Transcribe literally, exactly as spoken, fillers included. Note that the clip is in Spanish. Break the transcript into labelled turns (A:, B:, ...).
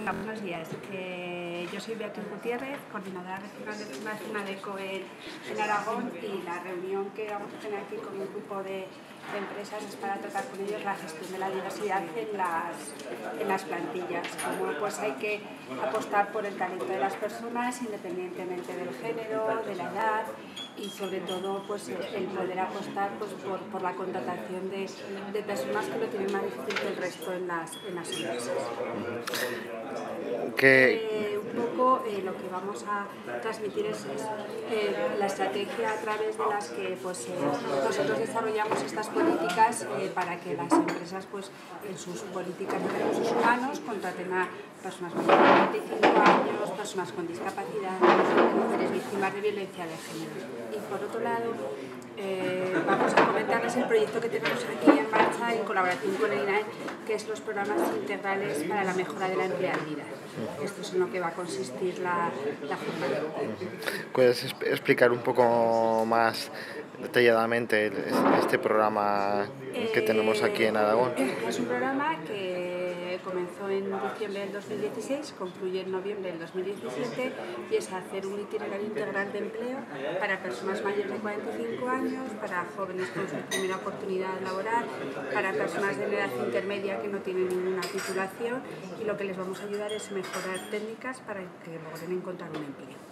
A: Hola, buenos días. Eh, yo soy Beatriz Gutiérrez, coordinadora regional de Fundación ADECO en, en Aragón, y la reunión que vamos a tener aquí con un grupo de, de empresas es para tratar con ellos la gestión de la diversidad en las, en las plantillas. Como pues hay que apostar por el talento de las personas independientemente del género, de la edad, y sobre todo pues el poder apostar pues, por, por la contratación de, de personas que lo tienen más difícil que el resto en las, en las empresas.
B: ¿Qué?
A: Eh, un poco eh, lo que vamos a transmitir es, es eh, la estrategia a través de las que pues, eh, nosotros desarrollamos estas políticas eh, para que las empresas pues, en sus políticas de recursos humanos contraten a personas mayores de cuarenta y cinco años, personas con discapacidad, mujeres víctimas de violencia de género. Y por otro lado, eh, vamos a comentarles el proyecto que tenemos aquí en marcha en colaboración con el I N A E, que es los programas integrales para la mejora de la empleabilidad. Esto es en lo que va a consistir la, la jornada.
B: ¿Puedes explicar un poco más detalladamente este programa que tenemos aquí en Aragón?
A: Es un programa que comenzó en diciembre del dos mil dieciséis, concluye en noviembre del dos mil diecisiete, y es hacer un itinerario integral de empleo para personas mayores de cuarenta y cinco años, para jóvenes con su primera oportunidad laboral, para personas de edad intermedia que no tienen ninguna titulación, y lo que les vamos a ayudar es mejorar técnicas para que logren encontrar un empleo.